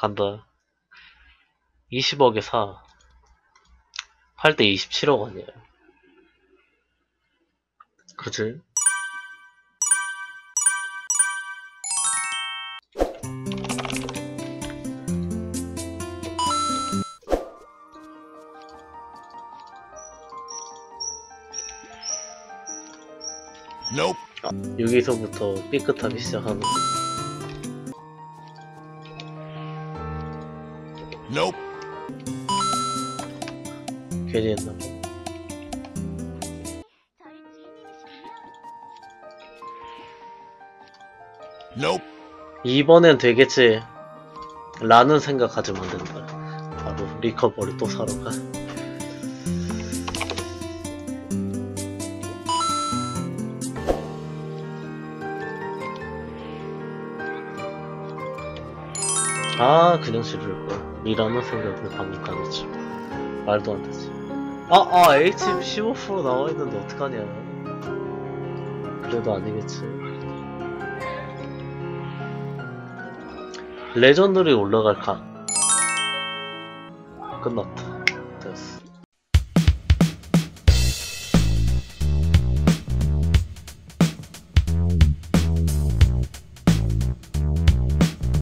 간다. 20억에 사. 팔 때 27억 아니야. 그치? Nope. 여기서부터 삐끗하기 시작하는 거. Nope. 괜히 했나 봐. Nope. 이번엔 되겠지 라는 생각하지면 안 된다. 바로 리커버리 또 사러 가. 아 그냥 지를걸. 이라는 생각을 방금 가졌지. 말도 안 되지. HM 15% 나와있는데 어떡하냐. 그래도 아니겠지. 레전드리 올라갈 각 끝났다.